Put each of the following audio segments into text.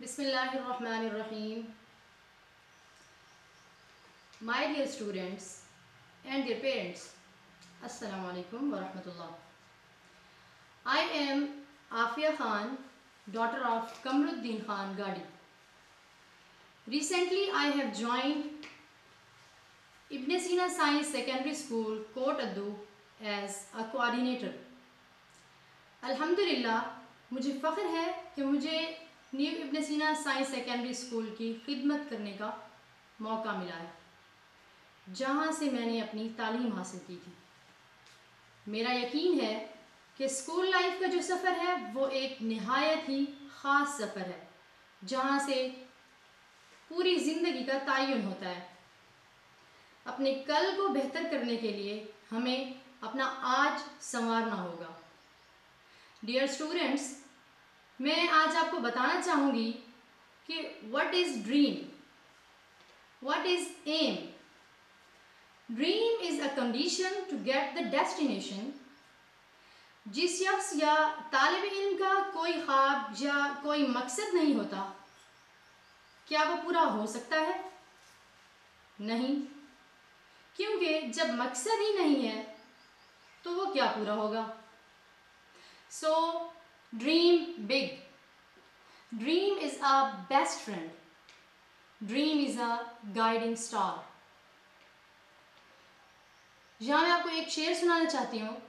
بسم اللہ الرحمن الرحیم. My dear students and their parents, Assalamu alaikum wa rahmatullah. I am Afia Khan, daughter of Kamruddin Khan Gadi. Recently I have joined Ibn Sina Science Secondary School, Kot Addu as a coordinator. الحمدللہ مجھے فخر ہے کہ مجھے new Ibn Sina science secondary school کی خدمت کرنے کا موقع ملا ہے، جہاں سے میں نے اپنی تعلیم حاصل کی تھی. میرا یقین ہے کہ اسکول لائف کا جو سفر ہے وہ ایک نہایت ہی خاص سفر ہے، جہاں سے پوری زندگی کا تعین ہوتا ہے. اپنے کل کو بہتر کرنے کے لیے ہمیں اپنا آج سنوارنا ہوگا. ڈیئر اسٹوڈنٹس، میں آج آپ کو بتانا چاہوں گی کہ what is dream? What is aim? Dream is a condition to get the destination. جس شخص یا طالب علم کا کوئی خواب یا کوئی مقصد نہیں ہوتا، کیا وہ پورا ہو سکتا ہے؟ نہیں، کیونکہ جب مقصد ہی نہیں ہے تو وہ کیا پورا ہوگا؟ So, dream big. Dream is our best friend. Dream is a guiding star. یہاں میں آپ کو ایک شعر سنانا چاہتی ہوں.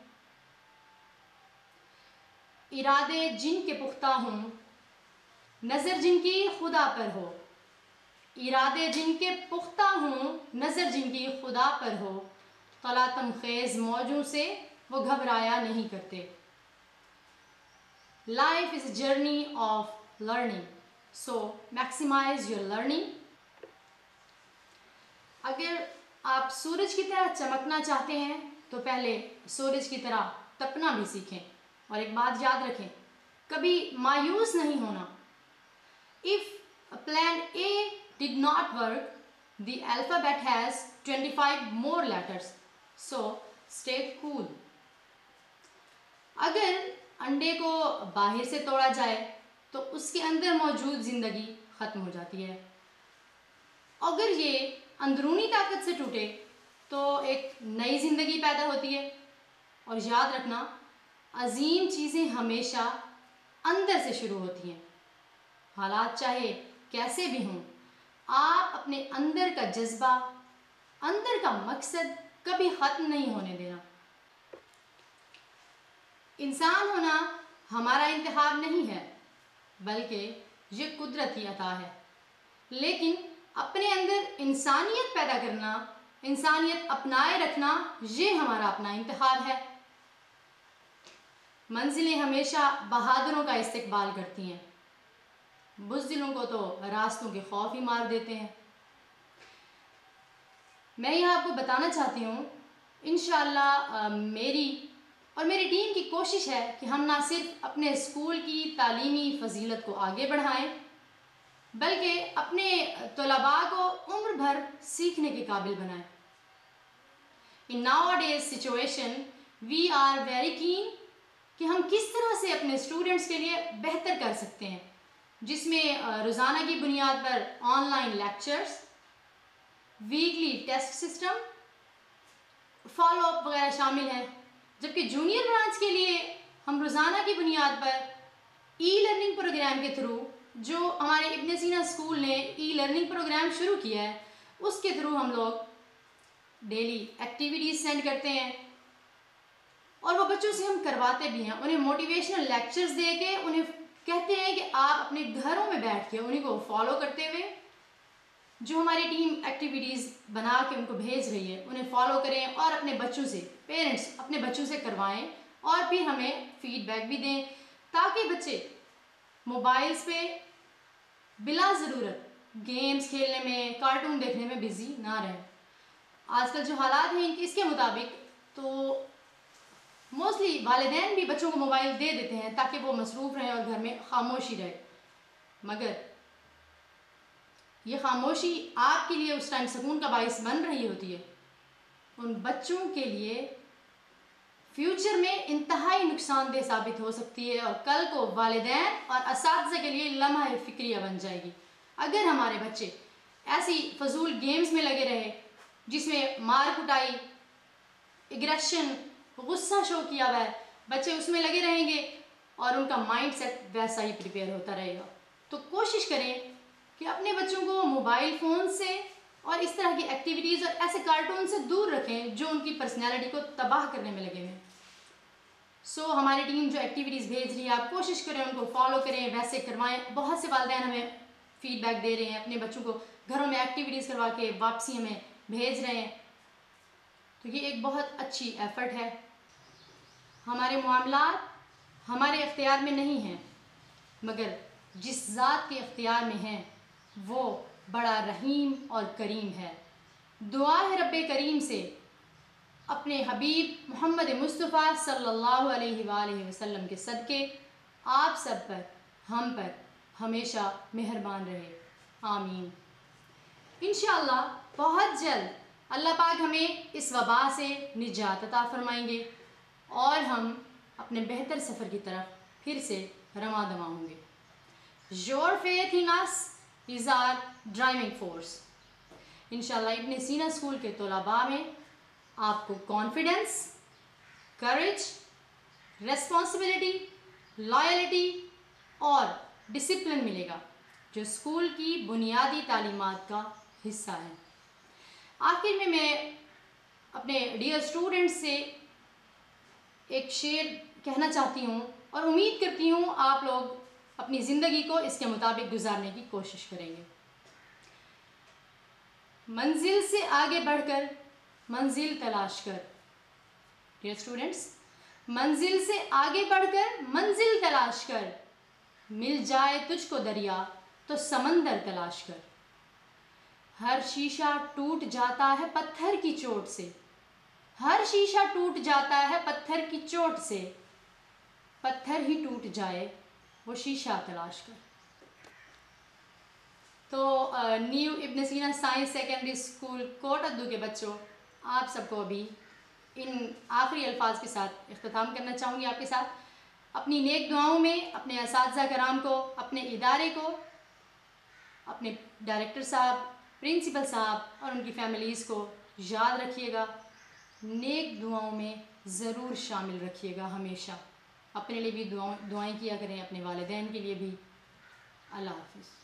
ارادے جن کے پختہ ہوں، نظر جن کی خدا پر ہو. ارادے جن کے پختہ ہوں، نظر جن کی خدا پر ہو. طلاتم خیز موجوں سے وہ گھبرایا نہیں کرتے. Life is a journey of learning. So, maximize your learning. اگر آپ سورج کی طرح چمکنا چاہتے ہیں تو پہلے سورج کی طرح تپنا بھی سیکھیں. اور ایک بات یاد رکھیں، کبھی مایوس نہیں ہونا. If plan A did not work, the alphabet has 25 more letters. So, stay cool. اگر انڈے کو باہر سے توڑا جائے تو اس کے اندر موجود زندگی ختم ہو جاتی ہے. اگر یہ اندرونی طاقت سے ٹوٹے تو ایک نئی زندگی پیدا ہوتی ہے. اور یاد رکھنا، عظیم چیزیں ہمیشہ اندر سے شروع ہوتی ہیں. حالات چاہے کیسے بھی ہوں، آپ اپنے اندر کا جذبہ، اندر کا مقصد کبھی ختم نہیں ہونے دینا. انسان ہونا ہمارا انتخاب نہیں ہے، بلکہ یہ قدرتی عطا ہے. لیکن اپنے اندر انسانیت پیدا کرنا، انسانیت اپنائے رکھنا، یہ ہمارا اپنا انتخاب ہے. منزلیں ہمیشہ بہادروں کا استقبال کرتی ہیں، بزدلوں کو تو راستوں کے خوف ہی مار دیتے ہیں. میں یہ آپ کو بتانا چاہتی ہوں، انشاءاللہ میری اور میری ٹیم کی کوشش ہے کہ ہم نہ صرف اپنے اسکول کی تعلیمی فضیلت کو آگے بڑھائیں، بلکہ اپنے طلباء کو عمر بھر سیکھنے کے قابل بنائیں. In nowadays situation, we are very keen کہ ہم کس طرح سے اپنے اسٹوڈنٹس کے لیے بہتر کر سکتے ہیں، جس میں روزانہ کی بنیاد پر online lectures, weekly test system, follow up وغیرہ شامل ہیں. جبکہ جونیئر برانچ کے لیے ہم روزانہ کی بنیاد پر ای لرننگ پروگرام کے تھرو، جو ہمارے ابن سینا اسکول نے ای لرننگ پروگرام شروع کیا ہے، اس کے تھرو ہم لوگ ڈیلی ایکٹیویٹیز سینڈ کرتے ہیں. اور وہ بچوں سے ہم کرواتے بھی ہیں، انہیں موٹیویشنل لیکچرز دے کے انہیں کہتے ہیں کہ آپ اپنے گھروں میں بیٹھ کے انہیں کو فالو کرتے ہوئے جو ہماری ٹیم ایکٹیویٹیز بنا کے ان کو بھیج رہی ہے انہیں فالو کریں، اور اپنے بچوں سے، پیرنٹس اپنے بچوں سے کروائیں اور پھر ہمیں فیڈ بیک بھی دیں، تاکہ بچے موبائلز پہ بلا ضرورت گیمز کھیلنے میں، کارٹون دیکھنے میں بزی نہ رہیں. آج کل جو حالات ہیں اس کے مطابق تو موسٹلی والدین بھی بچوں کو موبائل دے دیتے ہیں تاکہ وہ مصروف رہیں اور گھر میں خاموشی رہے. مگر یہ خاموشی آپ کے لیے اس ٹائم سکون کا باعث بن رہی ہوتی ہے، ان بچوں کے لیے فیوچر میں انتہائی نقصان دہ ثابت ہو سکتی ہے اور کل کو والدین اور اساتذہ کے لیے لمحہ فکریہ بن جائے گی اگر ہمارے بچے ایسی فضول گیمز میں لگے رہے جس میں مار کٹائی، اگریشن، غصہ شو کیا ہوا ہے، بچے اس میں لگے رہیں گے اور ان کا مائنڈ سیٹ ویسا ہی پریپیئر ہوتا رہے گا۔ تو کوشش کریں کہ اپنے بچوں کو موبائل فون سے اور اس طرح کی ایکٹیویٹیز اور ایسے کارٹون سے دور رکھیں جو ان کی پرسنالٹی کو تباہ کرنے میں لگے ہوئے۔ ہماری ٹیم جو ایکٹیویٹیز بھیج رہی ہے آپ کوشش کریں ان کو فالو کریں، ویسے کروائیں۔ بہت سے والدین ہمیں فیڈ بیک دے رہے ہیں، اپنے بچوں کو گھروں میں ایکٹیویٹیز کروا کے واپسی ہمیں بھیج رہے ہیں، تو یہ ایک بہت اچھی ایفرٹ ہے۔ ہمارے معاملات ہمارے اختیار میں نہیں ہیں، مگر جس ذات کے اختیار میں ہیں وہ بڑا رحیم اور کریم ہے۔ دعا ہے رب کریم سے اپنے حبیب محمد مصطفیٰ صلی اللہ علیہ وآلہ وسلم کے صدقے آپ سب پر، ہم پر ہمیشہ مہربان رہے، آمین۔ انشاءاللہ بہت جلد اللہ پاک ہمیں اس وبا سے نجات عطا فرمائیں گے اور ہم اپنے بہتر سفر کی طرف پھر سے رواں دواں ہوں گے۔ Your faith in us is our driving force۔ انشاءاللہ ابن سینا اسکول کے طلباء میں آپ کو کانفیڈنس، کریج، ریسپانسبلٹی، لائلٹی اور ڈسپلن ملے گا جو اسکول کی بنیادی تعلیمات کا حصہ ہے۔ آخر میں اپنے ڈیئر اسٹوڈنٹس سے ایک شعر کہنا چاہتی ہوں اور امید کرتی ہوں آپ لوگ اپنی زندگی کو اس کے مطابق گزارنے کی کوشش کریں گے۔ منزل سے آگے بڑھ کر منزل تلاش کر، ڈیئر اسٹوڈنٹس، منزل سے آگے بڑھ کر منزل تلاش کر، مل جائے تجھ کو دریا تو سمندر تلاش کر۔ ہر شیشہ ٹوٹ جاتا ہے پتھر کی چوٹ سے، ہر شیشہ ٹوٹ جاتا ہے پتھر کی چوٹ سے، پتھر ہی ٹوٹ جائے وہ شیشہ تلاش کر۔ تو new Ibn Sina science secondary school Kot Addu کے بچوں، آپ سب کو ابھی ان آخری الفاظ کے ساتھ اختتام کرنا چاہوں گی آپ کے ساتھ۔ اپنی نیک دعاؤں میں اپنے اساتذہ کرام کو، اپنے ادارے کو، اپنے ڈائریکٹر صاحب، پرنسپل صاحب اور ان کی فیملیز کو یاد رکھیے گا، نیک دعاؤں میں ضرور شامل رکھیے گا ہمیشہ۔ اپنے لیے بھی دعائیں کیا کریں، اپنے والدین کے لیے بھی۔ اللہ حافظ۔